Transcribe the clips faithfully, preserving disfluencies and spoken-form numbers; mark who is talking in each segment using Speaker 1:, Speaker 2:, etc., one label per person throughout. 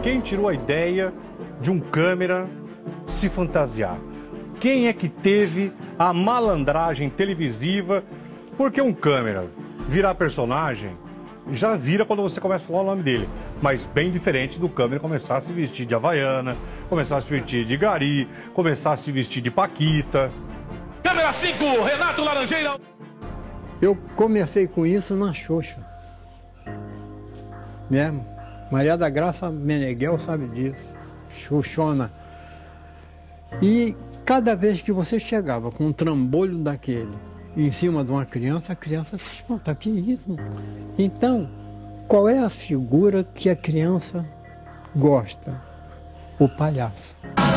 Speaker 1: Quem tirou a ideia de um câmera se fantasiar? Quem é que teve a malandragem televisiva? Porque um câmera virar personagem já vira quando você começa a falar o nome dele. Mas bem diferente do câmera começar a se vestir de Havaiana, começar a se vestir de Gari, começar a se vestir de Paquita.
Speaker 2: Câmera cinco, Renato Laranjeira.
Speaker 3: Eu comecei com isso na Xuxa. Mesmo. Maria da Graça Meneghel sabe disso. Xuxona. E cada vez que você chegava com um trambolho daquele em cima de uma criança, a criança se espanta. Que isso? Então, qual é a figura que a criança gosta? O palhaço.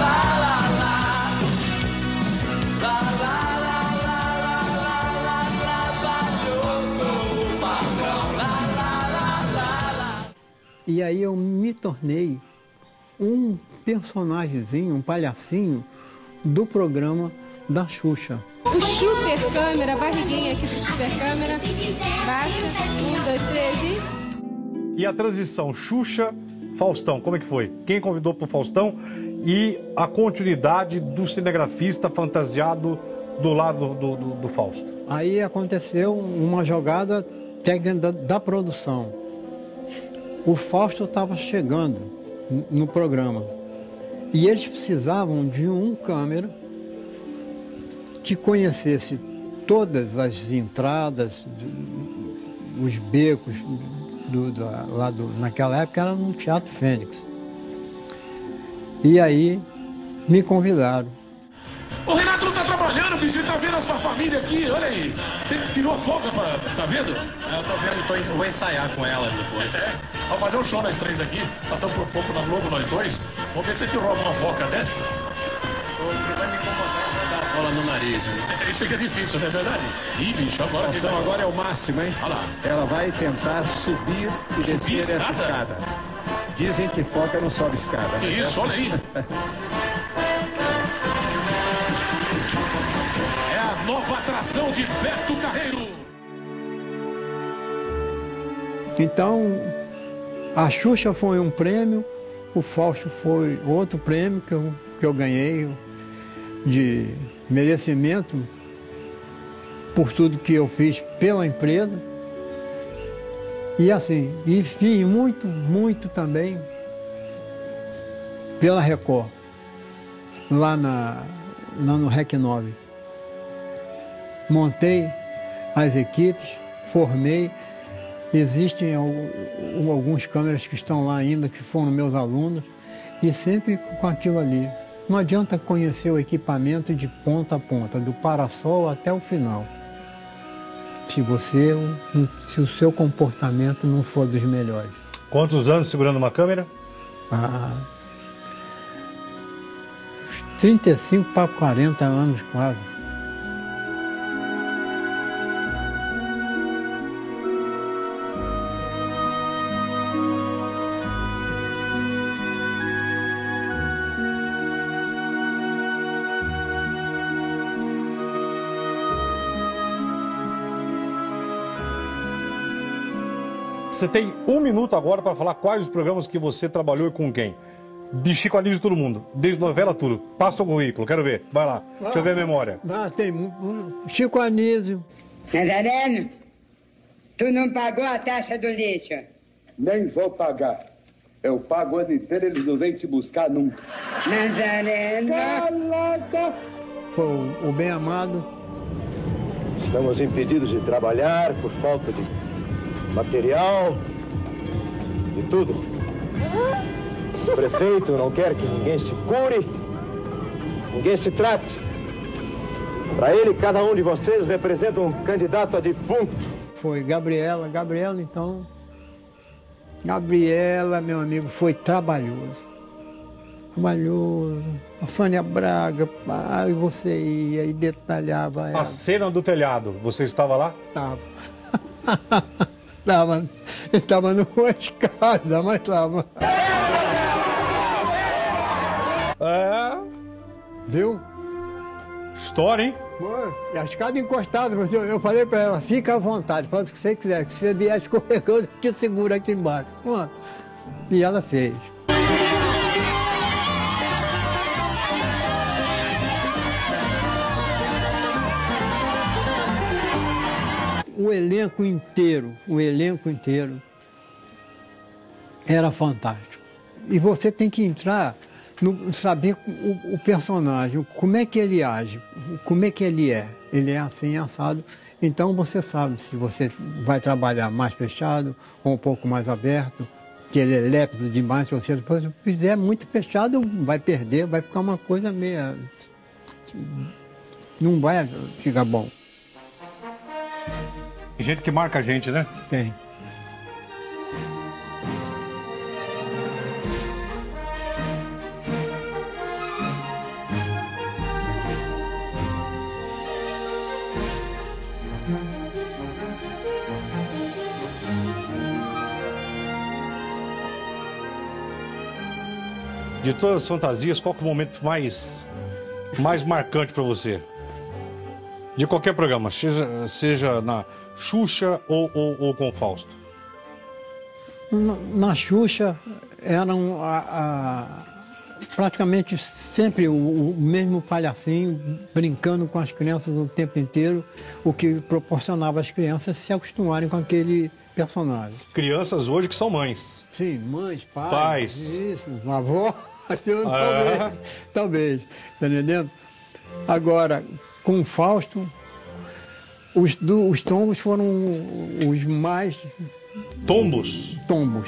Speaker 3: E aí eu me tornei um personagemzinho, um palhacinho do programa da Xuxa.
Speaker 4: O super câmera, a barriguinha aqui do super câmera, baixa, um, dois, três e...
Speaker 1: E a transição Xuxa-Faustão, como é que foi? Quem convidou pro Faustão e a continuidade do cinegrafista fantasiado do lado do, do, do Fausto?
Speaker 3: Aí aconteceu uma jogada técnica da, da produção. O Fausto estava chegando no programa e eles precisavam de um câmera que conhecesse todas as entradas, os becos, do, do, lá do, naquela época era no Teatro Fênix. E aí me convidaram.
Speaker 2: O Renato não tá trabalhando, bicho, ele tá vendo a sua família aqui, olha aí. Você tirou a folga pra ficar vendo?
Speaker 5: Eu tô vendo, tô, eu vou ensaiar com ela depois.
Speaker 2: É, vamos fazer um show nós três aqui, batamos por pouco na Globo, nós dois. Vamos ver se você tirou alguma foca dessa.
Speaker 5: Porque vai me incomodar, vai dar a bola no nariz. Né?
Speaker 2: É, isso aqui é difícil, não é verdade? Ih, bicho, agora...
Speaker 6: Então vai... agora é o máximo, hein?
Speaker 2: Olha lá.
Speaker 6: Ela vai tentar subir e
Speaker 2: Subir
Speaker 6: descer
Speaker 2: escada?
Speaker 6: essa escada. Dizem que foca não sobe escada.
Speaker 2: Que isso, olha aí. É a nova atração de Beto Carreiro.
Speaker 3: Então, a Xuxa foi um prêmio, o Fausto foi outro prêmio que eu, que eu ganhei de merecimento por tudo que eu fiz pela empresa. E assim, e fiz muito, muito também pela Record, lá, na, lá no REC nove. Montei as equipes, formei. Existem alguns câmeras que estão lá ainda, que foram meus alunos, e sempre com aquilo ali. Não adianta conhecer o equipamento de ponta a ponta, do parasol até o final, se você, se o seu comportamento não for dos melhores.
Speaker 1: Quantos anos segurando uma câmera?
Speaker 3: Ah, trinta e cinco para quarenta anos quase.
Speaker 1: Você tem um minuto agora para falar quais os programas que você trabalhou e com quem. De Chico Anísio todo mundo, desde novela tudo. Passa o currículo, quero ver. Vai lá, ah, deixa eu ver a memória.
Speaker 3: Ah, tem um, Chico Anísio.
Speaker 7: Nazareno, tu não pagou a taxa do lixo?
Speaker 8: Nem vou pagar. Eu pago o ano inteiro, eles não vêm te buscar nunca.
Speaker 7: Nazareno.
Speaker 8: Calaca.
Speaker 3: Foi o, o Bem Amado.
Speaker 9: Estamos impedidos de trabalhar por falta de material, de tudo. O prefeito não quer que ninguém se cure, ninguém se trate. Para ele, cada um de vocês representa um candidato a defunto.
Speaker 3: Foi Gabriela, Gabriela então. Gabriela, meu amigo, foi trabalhoso. Trabalhoso. A Sônia Braga, ah, e você ia e detalhava ela.
Speaker 1: A cena do telhado, você estava lá?
Speaker 3: Estava. Estava, estava numa escada, mas estava.
Speaker 1: É.
Speaker 3: Viu?
Speaker 1: História, hein?
Speaker 3: Pô, a escada encostada, mas eu, eu falei para ela, fica à vontade, faz o que você quiser, que se você vier escorregando, te segura aqui embaixo. Pronto. E ela fez. elenco inteiro, o elenco inteiro era fantástico. E você tem que entrar, no, saber o, o personagem, como é que ele age, como é que ele é. Ele é assim, assado. Então você sabe se você vai trabalhar mais fechado ou um pouco mais aberto, que ele é lépido demais. Se você fizer muito fechado, vai perder, vai ficar uma coisa meio... não vai ficar bom.
Speaker 1: Tem gente que marca a gente, né?
Speaker 3: Tem.
Speaker 1: De todas as fantasias, qual que é o momento mais, mais marcante para você? De qualquer programa, seja, seja na Xuxa ou, ou, ou com o Fausto.
Speaker 3: Na, na Xuxa eram a, a, praticamente sempre o, o mesmo palhacinho brincando com as crianças o tempo inteiro, o que proporcionava às crianças se acostumarem com aquele personagem.
Speaker 1: Crianças hoje que são mães.
Speaker 3: Sim, mães, pais.
Speaker 1: Pais.
Speaker 3: Isso, avó. Eu,
Speaker 1: ah.
Speaker 3: Talvez, talvez, tá entendendo? Agora, com o Fausto, os, do, os tombos foram os mais...
Speaker 1: Tombos?
Speaker 3: Tombos.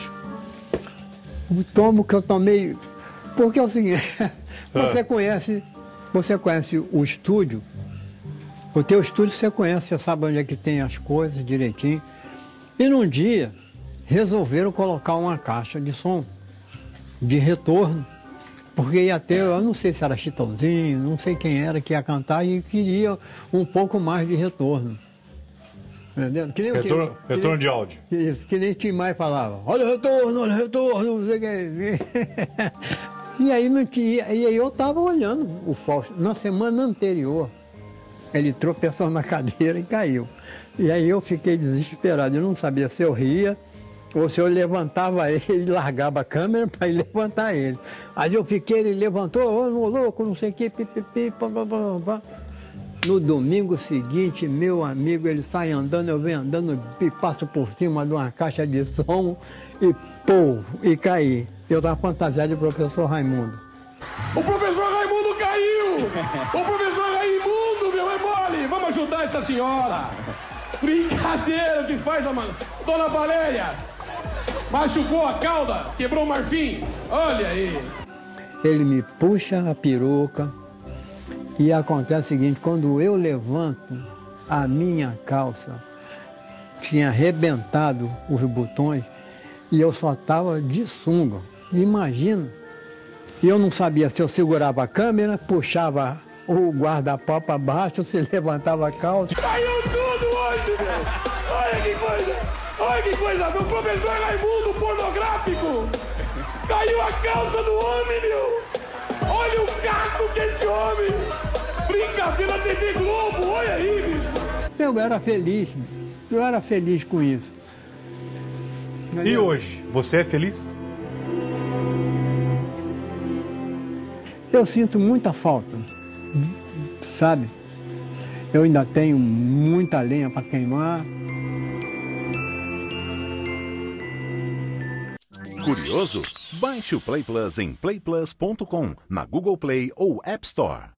Speaker 3: O tombo que eu tomei... Porque é o seguinte, você, ah. conhece, você conhece o estúdio, o teu estúdio você conhece, você sabe onde é que tem as coisas direitinho. E num dia, resolveram colocar uma caixa de som, de retorno, porque ia ter, eu não sei se era Chitãozinho, não sei quem era que ia cantar e queria um pouco mais de retorno. Entendeu? Que nem
Speaker 1: retorno
Speaker 3: que,
Speaker 1: retorno
Speaker 3: que,
Speaker 1: de áudio.
Speaker 3: Isso, que nem Tim Maia falava, olha o retorno, olha o retorno, não sei o que. E aí não tinha, e aí eu estava olhando o Fausto. Na semana anterior, ele tropeçou na cadeira e caiu. E aí eu fiquei desesperado, eu não sabia se eu ria, ou se eu levantava ele e largava a câmera para ele levantar ele. Aí eu fiquei, ele levantou, ô, oh, louco, não sei o que, pipipi, pá, pá, pá, pá. No domingo seguinte, meu amigo, ele sai andando, eu venho andando e passo por cima de uma caixa de som e pô, e caí. Eu estava fantasiado de professor Raimundo.
Speaker 2: O professor Raimundo caiu! O professor Raimundo, meu, é mole! Vamos ajudar essa senhora! Brincadeira que faz a mano. Dona Valéria! Machucou a cauda, quebrou o marfim. Olha aí.
Speaker 3: Ele me puxa a peruca e acontece o seguinte, quando eu levanto a minha calça, tinha arrebentado os botões e eu só estava de sunga. Imagina. E eu não sabia se eu segurava a câmera, puxava o guarda-pau para baixo, se levantava a calça.
Speaker 2: Caiu tudo hoje, meu. Olha que coisa. Olha que coisa, meu professor Raimundo pornográfico! Caiu a calça do homem, meu! Olha o gato que é esse homem! Brincadeira T V Globo, olha aí, bicho!
Speaker 3: Eu era feliz, eu era feliz com isso.
Speaker 1: E hoje, você é feliz?
Speaker 3: Eu sinto muita falta, sabe? Eu ainda tenho muita lenha para queimar.
Speaker 10: Curioso? Baixe o Play Plus em play plus ponto com, na Google Play ou App Store.